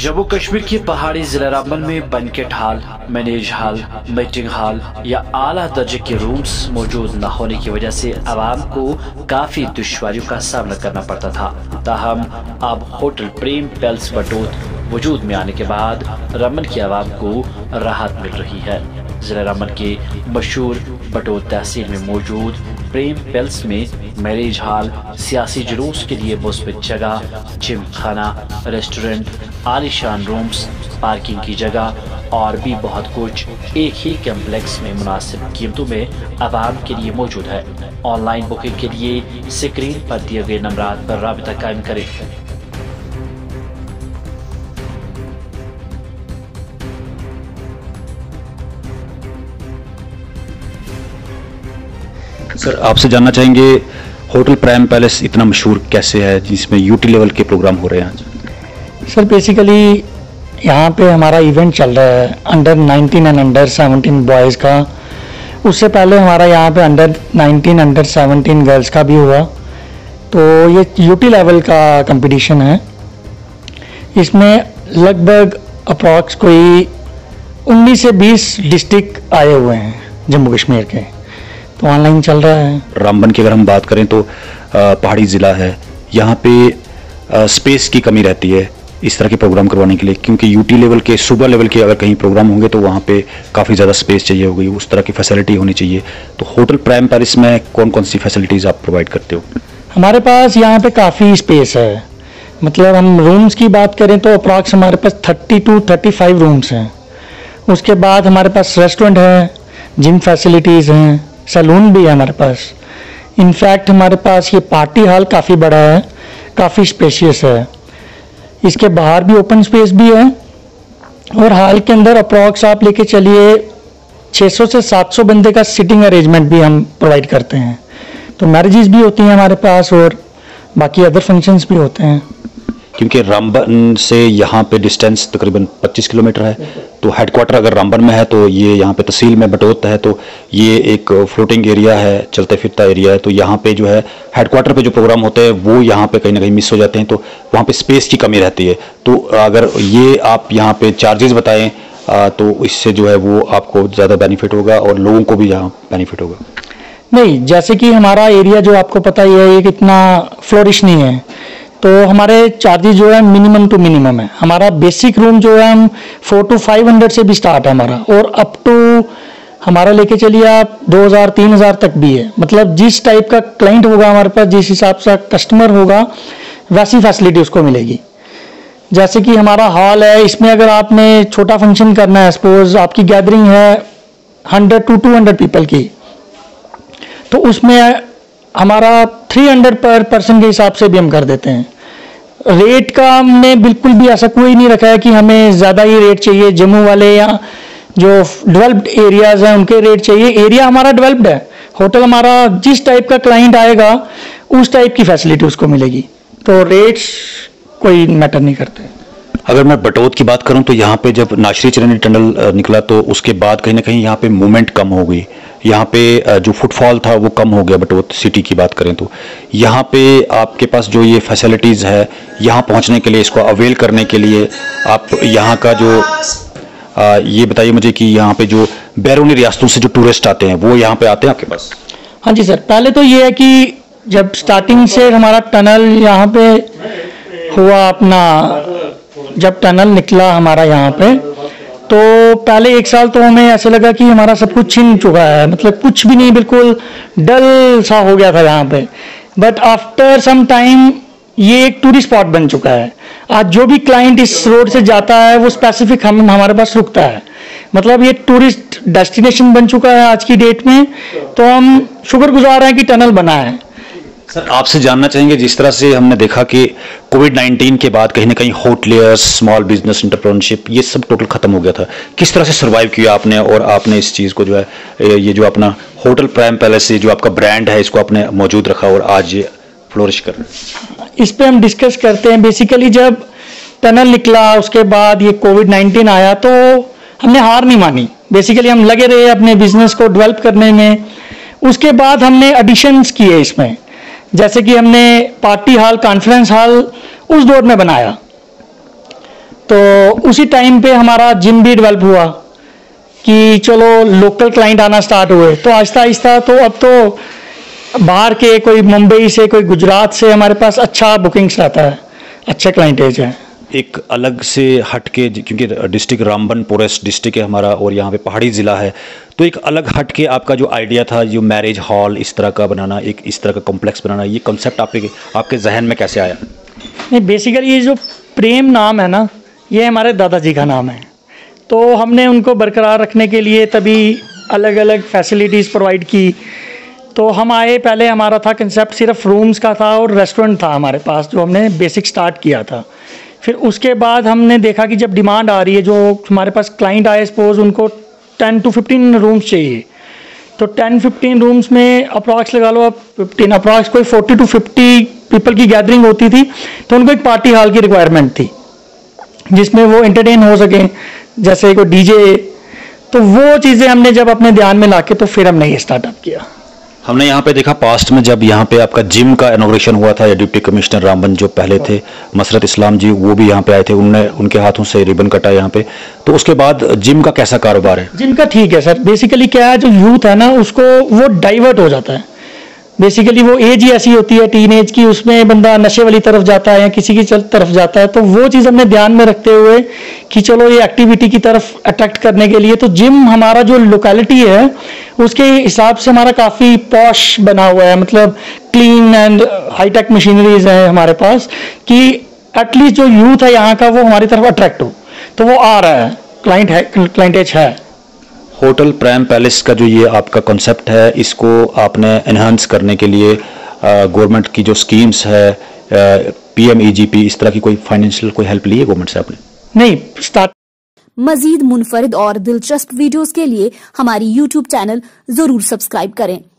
जम्मू कश्मीर के पहाड़ी जिला रामबन में बैंकेट हॉल, मैनेज हॉल, मीटिंग हॉल या आला दर्जे के रूम्स मौजूद न होने की वजह से आवाम को काफी दुश्वारियों का सामना करना पड़ता था। ताहम अब होटल प्रेम पैलेस बटोत वजूद में आने के बाद रामबन की आवाम को राहत मिल रही है। जिला रामबन के मशहूर बटोत तहसील में मौजूद प्रेम पैलेस में मैरिज हॉल, सियासी जुलूस के लिए मुस्बित जगह, जिम खाना, रेस्टोरेंट, आलीशान रूम्स, पार्किंग की जगह और भी बहुत कुछ एक ही कम्प्लेक्स में मुनासिब कीमतों में आवाम के लिए मौजूद है। ऑनलाइन बुकिंग के लिए स्क्रीन पर दिए गए नंबरात पर राबिता कायम करें। सर, आपसे जानना चाहेंगे होटल प्राइम पैलेस इतना मशहूर कैसे है जिसमें यूटी लेवल के प्रोग्राम हो रहे हैं? सर बेसिकली यहाँ पे हमारा इवेंट चल रहा है अंडर 19 एंड अंडर 17 बॉयज़ का। उससे पहले हमारा यहाँ पे अंडर 19 अंडर 17 गर्ल्स का भी हुआ। तो ये यूटी लेवल का कंपटीशन है। इसमें लगभग अप्रॉक्स कोई 19 से 20 डिस्ट्रिक्ट आए हुए हैं जम्मू कश्मीर के। तो ऑनलाइन चल रहा है। रामबन की अगर हम बात करें तो पहाड़ी ज़िला है, यहाँ पे स्पेस की कमी रहती है इस तरह के प्रोग्राम करवाने के लिए, क्योंकि यूटी लेवल के सुबह लेवल के अगर कहीं प्रोग्राम होंगे तो वहाँ पे काफ़ी ज़्यादा स्पेस चाहिए होगी, उस तरह की फैसिलिटी होनी चाहिए। तो होटल प्राइम पैलेस में कौन कौन सी फैसिलिटीज़ आप प्रोवाइड करते हो? हमारे पास यहाँ पे काफ़ी स्पेस है। मतलब हम रूम्स की बात करें तो अप्रॉक्स हमारे पास 30 to 35 रूम्स हैं। उसके बाद हमारे पास रेस्टोरेंट है, जिम फैसिलिटीज़ हैं, सैलून भी है हमारे पास। इनफैक्ट हमारे पास ये पार्टी हॉल काफ़ी बड़ा है, काफ़ी स्पेशियस है। इसके बाहर भी ओपन स्पेस भी है और हॉल के अंदर अप्रॉक्स आप लेके चलिए 600 से 700 बंदे का सिटिंग अरेंजमेंट भी हम प्रोवाइड करते हैं। तो मैरिजेस भी होती हैं हमारे पास और बाकी अदर फंक्शंस भी होते हैं। क्योंकि रामबन से यहाँ पे डिस्टेंस तकरीबन 25 किलोमीटर है, तो हेडक्वार्टर अगर रामबन में है तो ये यहाँ पे तहसील में बटोत है, तो ये एक फ्लोटिंग एरिया है, चलते फिरता एरिया है। तो यहाँ पे जो है हेडक्वार्टर पे जो प्रोग्राम होते हैं वो यहाँ पे कहीं ना कहीं मिस हो जाते हैं, तो वहाँ पे स्पेस की कमी रहती है। तो अगर ये आप यहाँ पे चार्जेस बताएं तो इससे जो है वो आपको ज़्यादा बेनिफिट होगा और लोगों को भी यहाँ बेनिफिट होगा। नहीं, जैसे कि हमारा एरिया जो आपको पता ही है ये कितना फ्लोरिश नहीं है, तो हमारे चार्जेस जो है मिनिमम टू मिनिमम है। हमारा बेसिक रूम जो है हम 400 to 500 से भी स्टार्ट है हमारा, और अप टू हमारा लेके चलिए आप 2000-3000 तक भी है। मतलब जिस टाइप का क्लाइंट होगा हमारे पास, जिस हिसाब से कस्टमर होगा वैसी फैसिलिटी उसको मिलेगी। जैसे कि हमारा हॉल है, इसमें अगर आपने छोटा फंक्शन करना है, सपोज आपकी गैदरिंग है 100 to 200 पीपल की, तो उसमें हमारा 300 पर पर्सन के हिसाब से भी हम कर देते हैं। रेट का हमने बिल्कुल भी ऐसा कोई नहीं रखा है कि हमें ज़्यादा ही रेट चाहिए। जम्मू वाले या जो डेवलप्ड एरियाज़ हैं उनके रेट चाहिए। एरिया हमारा डेवलप्ड है, होटल हमारा जिस टाइप का क्लाइंट आएगा उस टाइप की फैसिलिटी उसको मिलेगी। तो रेट्स कोई मैटर नहीं करते। अगर मैं बटोत की बात करूं तो यहाँ पे जब नाशरी चरनी टनल निकला तो उसके बाद कहीं ना कहीं यहाँ पे मूवमेंट कम हो गई, यहाँ पे जो फुटफॉल था वो कम हो गया। बटोत सिटी की बात करें तो यहाँ पे आपके पास जो ये फैसिलिटीज़ है, यहाँ पहुँचने के लिए, इसको अवेल करने के लिए आप यहाँ का जो ये बताइए मुझे कि यहाँ पे जो बैरूनी रियासतों से जो टूरिस्ट आते हैं वो यहाँ पे आते हैं आपके पास? हाँ जी सर, पहले तो ये है कि जब स्टार्टिंग से हमारा टनल यहाँ पे हुआ, अपना जब टनल निकला हमारा यहाँ पे, तो पहले 1 साल तो हमें ऐसे लगा कि हमारा सब कुछ छिन चुका है। मतलब कुछ भी नहीं, बिल्कुल डल सा हो गया था यहाँ पे। बट आफ्टर सम टाइम ये एक टूरिस्ट स्पॉट बन चुका है। आज जो भी क्लाइंट इस रोड से जाता है वो स्पेसिफिक हमारे पास रुकता है। मतलब ये टूरिस्ट डेस्टिनेशन बन चुका है आज की डेट में। तो हम शुक्रगुजार हैं कि टनल बना है। सर, आपसे जानना चाहेंगे, जिस तरह से हमने देखा कि कोविड-19 के बाद कहीं ना कहीं होटलियर्स, स्मॉल बिजनेस एंटरप्रेन्योरशिप, ये सब टोटल खत्म हो गया था। किस तरह से सर्वाइव किया आपने और आपने इस चीज़ को जो है ये जो अपना होटल प्राइम पैलेस से जो आपका ब्रांड है इसको आपने मौजूद रखा और आज ये फ्लोरिश कर रहा है? इस पे हम डिस्कस करते हैं। बेसिकली जब टनल निकला उसके बाद ये कोविड-19 आया तो हमने हार नहीं मानी। बेसिकली हम लगे रहे अपने बिजनेस को डेवलप करने में। उसके बाद हमने एडिशंस किए इसमें, जैसे कि हमने पार्टी हॉल, कॉन्फ्रेंस हॉल उस दौर में बनाया। तो उसी टाइम पे हमारा जिम भी डेवलप हुआ कि चलो लोकल क्लाइंट आना स्टार्ट हुए, तो आहिस्ता आहिस्ता तो अब तो बाहर के कोई मुंबई से कोई गुजरात से हमारे पास अच्छा बुकिंग्स आता है, अच्छे क्लाइंटेज है। एक अलग से हट के, क्योंकि डिस्ट्रिक्ट रामबन पोरेस्ट डिस्ट्रिक्ट है हमारा और यहाँ पे पहाड़ी ज़िला है, तो एक अलग हट के आपका जो आइडिया था जो मैरिज हॉल इस तरह का बनाना, एक इस तरह का कॉम्प्लेक्स बनाना, ये कॉन्सेप्ट आपके जहन में कैसे आया? नहीं, बेसिकली ये जो प्रेम नाम है ना, ये हमारे दादाजी का नाम है, तो हमने उनको बरकरार रखने के लिए तभी अलग अलग फैसिलिटीज़ प्रोवाइड की। तो हम आए, पहले हमारा था कंसेप्ट सिर्फ रूम्स का था और रेस्टोरेंट था हमारे पास, जो हमने बेसिक स्टार्ट किया था। फिर उसके बाद हमने देखा कि जब डिमांड आ रही है, जो हमारे पास क्लाइंट आए, सपोज उनको 10 to 15 रूम्स चाहिए, तो 10-15 रूम्स में अप्रॉक्स लगा लो आप 15, अप्रॉक्स कोई 40 to 50 पीपल की गैदरिंग होती थी, तो उनको एक पार्टी हॉल की रिक्वायरमेंट थी जिसमें वो एंटरटेन हो सकें, जैसे कोई डीजे। तो वो चीज़ें हमने जब अपने ध्यान में लाके तो फिर हमने ये स्टार्टअप किया। हमने यहाँ पे देखा पास्ट में जब यहाँ पे आपका जिम का इनॉग्रेशन हुआ था, या डिप्टी कमिश्नर रामबन जो पहले थे मसरत इस्लाम जी, वो भी यहाँ पे आए थे, उनके हाथों से रिबन कटा यहाँ पे। तो उसके बाद जिम का कैसा कारोबार है? जिम का ठीक है सर, बेसिकली क्या है, जो यूथ है ना उसको वो डाइवर्ट हो जाता है। बेसिकली वो एज ही ऐसी होती है टीन एज की, उसमें बंदा नशे वाली तरफ जाता है या किसी की तरफ जाता है, तो वो चीज़ हमने ध्यान में रखते हुए कि चलो ये एक्टिविटी की तरफ अट्रैक्ट करने के लिए, तो जिम हमारा जो लोकेलिटी है उसके हिसाब से हमारा काफ़ी पॉश बना हुआ है, मतलब क्लीन एंड हाईटेक मशीनरीज है हमारे पास, कि एटलीस्ट जो यूथ है यहाँ का वो हमारी तरफ अट्रैक्ट हो, तो वो आ रहा है, क्लाइंटेज है। होटल प्राइम पैलेस का जो ये आपका कॉन्सेप्ट है, इसको आपने एनहांस करने के लिए गवर्नमेंट की जो स्कीम्स है, PMEGP, इस तरह की कोई फाइनेंशियल कोई हेल्प ली है गवर्नमेंट से आपने? नहीं, स्टार्ट। मजीद मुनफरिद और दिलचस्प वीडियोस के लिए हमारी YouTube चैनल जरूर सब्सक्राइब करें।